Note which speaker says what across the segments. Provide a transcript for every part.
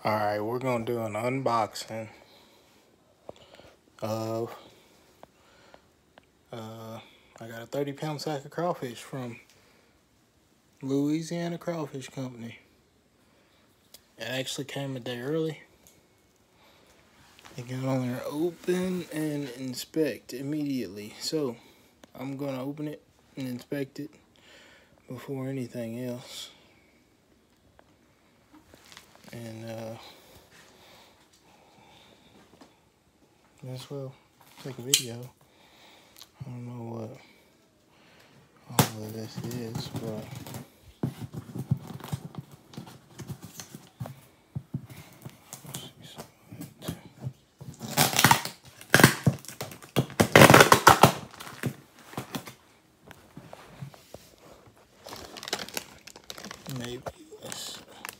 Speaker 1: Alright, we're going to do an unboxing of, I got a 30-pound sack of crawfish from Louisiana Crawfish Company. It actually came a day early. It got on there, open and inspect immediately. So, I'm going to open it and inspect it before anything else. And, as well, take a video. I don't know what all of this is, but let's see some of it. Maybe let's.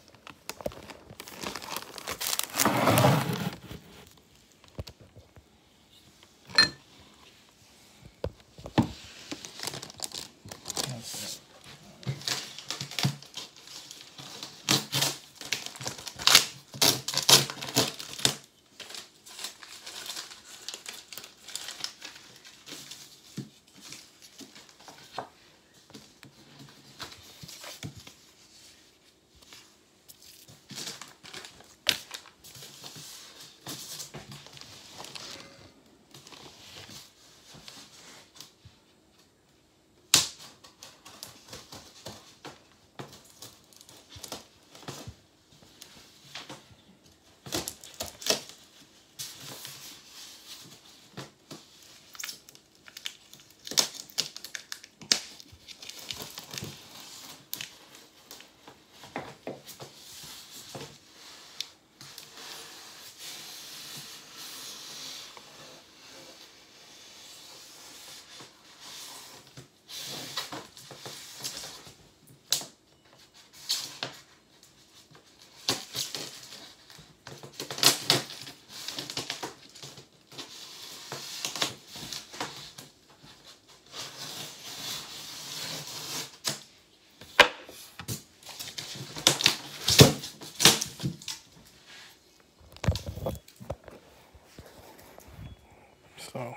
Speaker 1: So,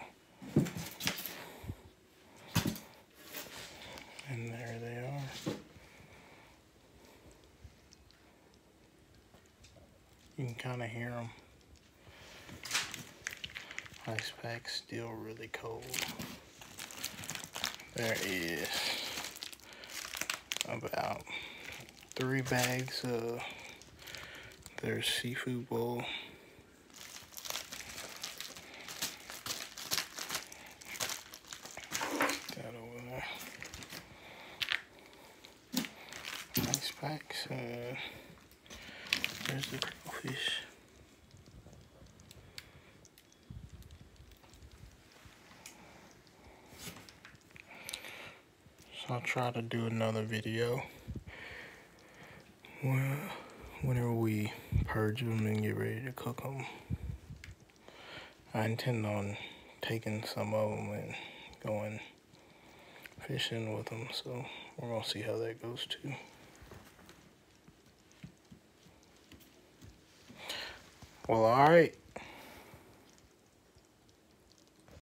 Speaker 1: and there they are. You can kind of hear them. Ice pack's still really cold. There is about 3 bags of their seafood bowl. That over there. Ice packs. There's the crawfish. So I'll try to do another video whenever we purge them and get ready to cook them. I intend on taking some of them and going fishing with them, so we're gonna see how that goes too. Well, alright.